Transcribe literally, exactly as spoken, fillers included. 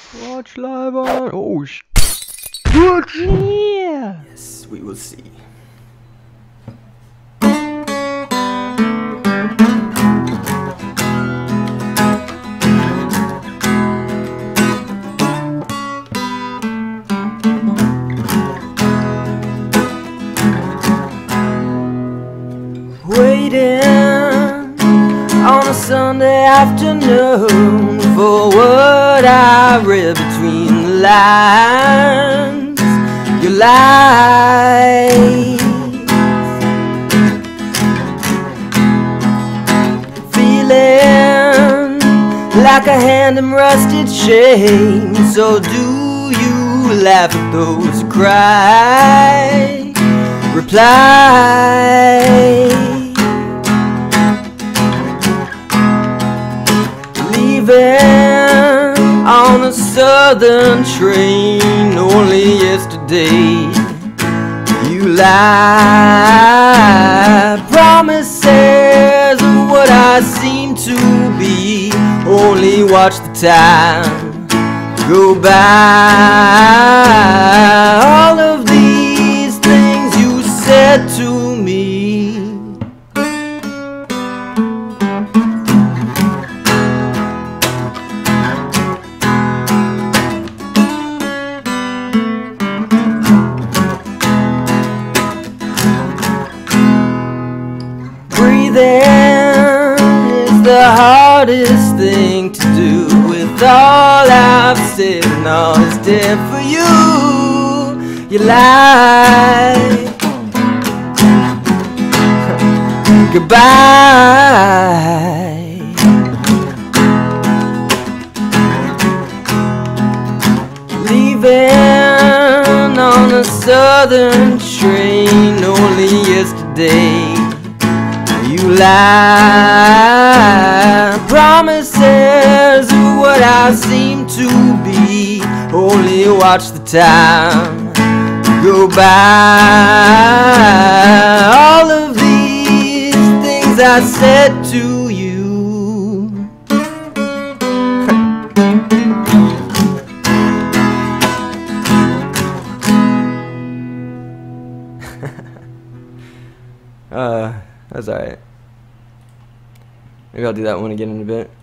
Watch live on. Oh, sh. Good. Yeah. Yes, we will see. Waiting on a Sunday afternoon for what I read between the lines. Your lies, feeling like a hand in rusted shame. So do you laugh at those who cry? Reply. Leaving on a southern train only yesterday. You lie. Promises of what I seem to be. Only watch the time go by. All of these things you said to me. Breathing is the hardest thing to do. With all I've said and all is dead for you. You lie. Goodbye. Leaving on a southern train only yesterday. You lie. Promises of what I seem to be. Only watch the time go by. All of these things I said to you. uh, that's alright. Maybe I'll do that one again in a bit.